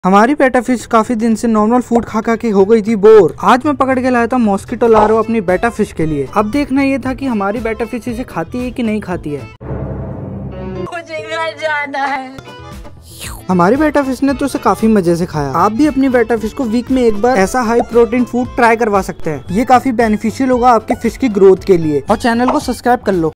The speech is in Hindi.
हमारी बेटा फिश काफी दिन से नॉर्मल फूड खा खा के हो गई थी बोर। आज मैं पकड़ के लाया था मॉस्किटो लार्वा अपनी बेटा फिश के लिए। अब देखना ये था कि हमारी बेटा फिश इसे खाती है कि नहीं खाती है। मुझे घर जाना है। हमारी बेटा फिश ने तो इसे काफी मजे से खाया। आप भी अपनी बेटा फिश को वीक में एक बार ऐसा हाई प्रोटीन फूड ट्राई करवा सकते हैं। ये काफी बेनिफिशियल होगा आपके फिश की ग्रोथ के लिए। और चैनल को सब्सक्राइब कर लो।